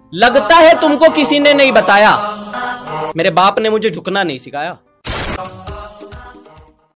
लगता है तुमको किसी ने नहीं बताया। मेरे बाप ने मुझे झुकना नहीं सिखाया।